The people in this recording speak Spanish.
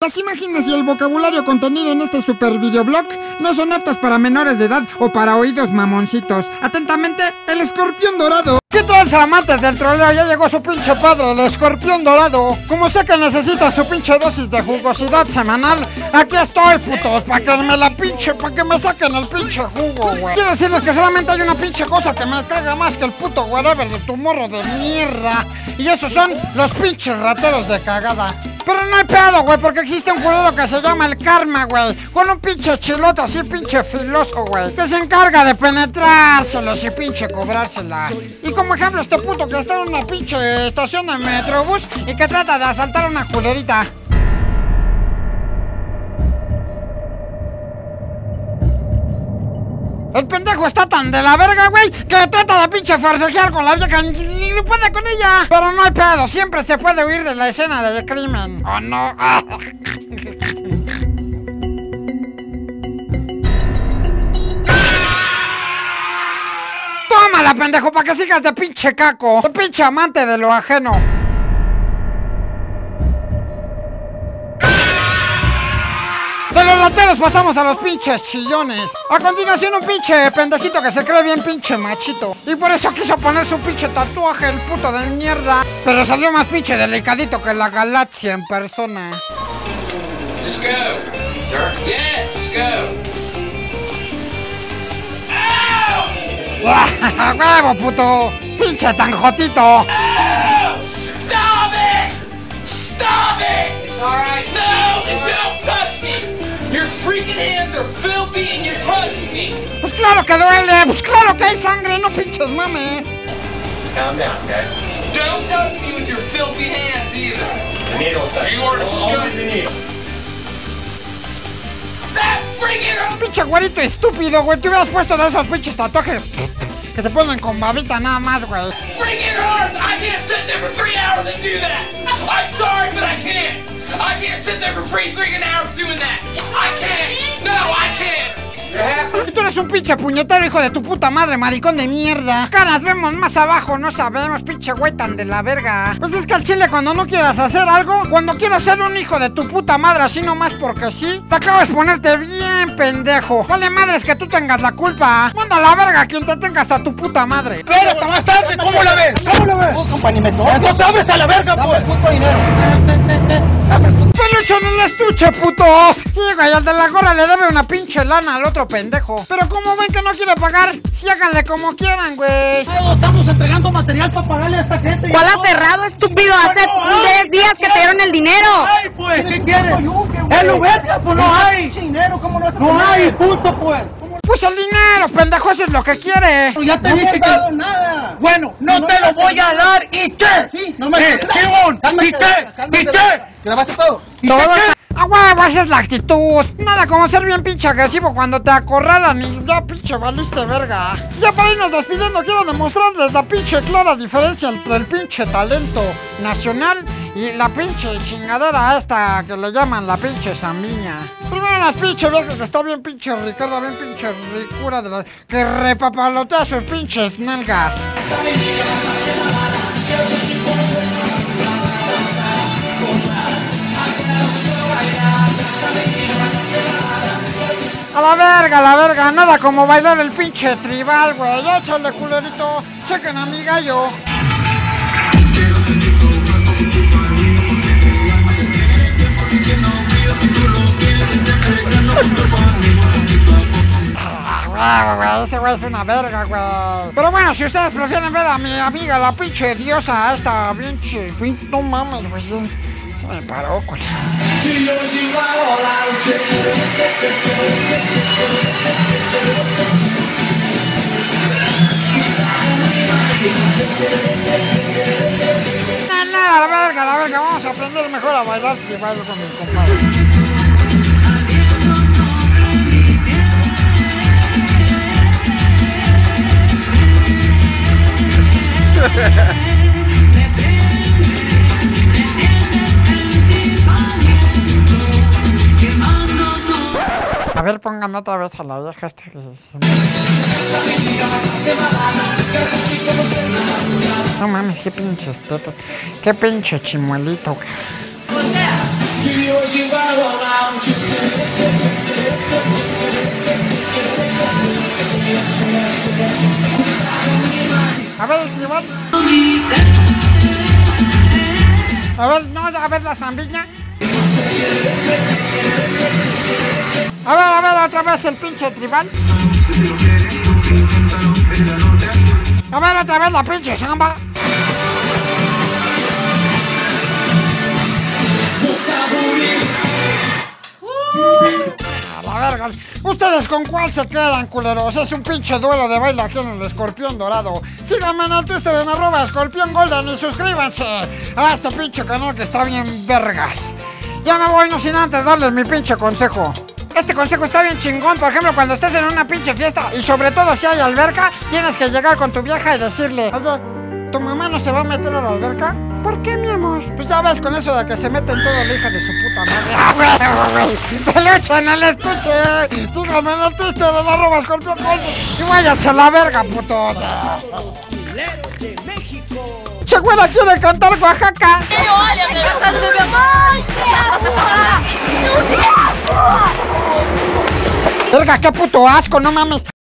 Las imágenes y el vocabulario contenido en este super videoblog no son aptas para menores de edad o para oídos mamoncitos. Atentamente, el escorpión dorado. ¿Qué tranza, amantes del troleo? Ya llegó su pinche padre, el escorpión dorado. Como sé que necesitan su pinche dosis de jugosidad semanal, aquí estoy, putos, para que me la pinche, para que me saquen el pinche jugo, güey. Quiero decirles que solamente hay una pinche cosa que me caga más que el puto whatever de tu morro de mierda. Y esos son los pinches rateros de cagada. Pero no hay pedo, güey, porque existe un culero que se llama el karma, güey. Con un pinche chilote así, pinche filoso, güey, que se encarga de penetrárselos y pinche cobrársela. Y como ejemplo, este puto que está en una pinche estación de metrobús y que trata de asaltar a una culerita. El pendejo está tan de la verga, güey, que trata de pinche forcejear con la vieja y no puede con ella. Pero no hay pedo, siempre se puede huir de la escena del crimen. ¿O no? Tómala, pendejo, para que sigas de pinche caco, de pinche amante de lo ajeno. De los rateros pasamos a los pinches chillones. A continuación un pinche pendejito que se cree bien pinche machito y por eso quiso poner su pinche tatuaje, el puto de mierda. Pero salió más pinche delicadito que la galaxia en persona. Just go. Sir? Yes, just go. ¡Ah, huevo, puto! ¡Pinche tan jotito! Oh, stop it! Stop it! It's alright. No, and don't touch me! Your freaking hands are filthy and you're touching me! Pues claro que duele, pues claro que hay sangre, no pinches mames. Calm down, okay? Don't touch me with your filthy hands either. The needle, sir. You are to shoot the needle. That freaking... Pinche güerito estúpido, güey, te hubieras puesto de esos pinches tatuajes que se ponen con babita nada más, güey. Freaking hurts! I can't sit there for 3 hours and do that! I'm sorry, but I can't! I can't sit there for 3 freaking hours doing that! I can't! No, I can't! Y tú eres un pinche puñetero, hijo de tu puta madre, maricón de mierda. Caras vemos más abajo, no sabemos, pinche güey tan de la verga. Pues es que al chile cuando no quieras hacer algo, cuando quieras ser un hijo de tu puta madre así nomás porque sí, te acabas de ponerte bien pendejo. Vale madres que tú tengas la culpa. Manda a la verga quien te tenga hasta tu puta madre. Pero hasta más tarde, ¿cómo la ves? ¿Cómo la ves? No sabes a la verga, pues. Dame puto dinero. ¡Peluche en el estuche, putos! Sí, güey, al de la gorra le debe una pinche lana al otro pendejo. Pero como ven que no quiere pagar, sí háganle como quieran, güey. Estamos entregando material para pagarle a esta gente. ¿Cuál aferrado, estúpido? Hace 10 días que te dieron el dinero. Ay, pues, ¿qué quieres? ¡Es lo verga, pues no hay! Dinero, ¿cómo no vas a tener? No hay, punto, pues. Pues el dinero, pendejo, eso es lo que quiere. Pero ya te dije que... No nada. Bueno, no te lo voy a dar. ¿Y qué? Sí, no me... Simón, ¿y qué? ¿Y qué? ¿Grabaste todo? ¿Y qué? ¡A huevo! Esa es la actitud. Nada como ser bien pinche agresivo cuando te acorralan y ya pinche valiste verga. Ya para irnos despidiendo quiero demostrarles la pinche clara diferencia entre el pinche talento nacional y la pinche chingadera esta que le llaman la pinche zambiña. Primero las pinche viejas que está bien pinche Ricardo, bien pinche ricura de la que repapalotea sus pinches nalgas. A la verga, nada como bailar el pinche tribal, güey. Ya échale culerito, chequen a mi gallo. Ese güey es una verga, güey. Pero bueno, si ustedes prefieren ver a mi amiga, la pinche diosa, esta pinche, no mames, güey. Se me paró, güey. Nada, la verga, vamos a aprender mejor a bailar tribal con mis compadres. A ver, pónganme otra vez a la vieja esta que... No mames, qué pinche esteta, qué pinche chimuelito. A ver el tribal. A ver, no, a ver la zambiña. A ver, otra vez el pinche tribal. A ver, otra vez la pinche samba. A la verga. ¿Ustedes con cuál se quedan, culeros? Es un pinche duelo de baile aquí en el Escorpión Dorado. Síganme en el Twitter en @EscorpiónGolden y suscríbanse a este pinche canal que está bien vergas. Ya me voy, no sin antes darles mi pinche consejo. Este consejo está bien chingón. Por ejemplo, cuando estés en una pinche fiesta y sobre todo si hay alberca, tienes que llegar con tu vieja y decirle: oye, ¿tu mamá no se va a meter a la alberca? ¿Por qué, mi amor? Pues ya ves con eso de que se meten toda la hija de su puta madre. ¡Ah, güey! ¡Peluche en el estuche! Síganme en el Twitter en @EscorpiónGolden y váyanse a la verga, putos. ¡Che, güera quiere cantar Oaxaca! ¡Olha, me casado de mi mamá! Verga, qué puto asco, no mames.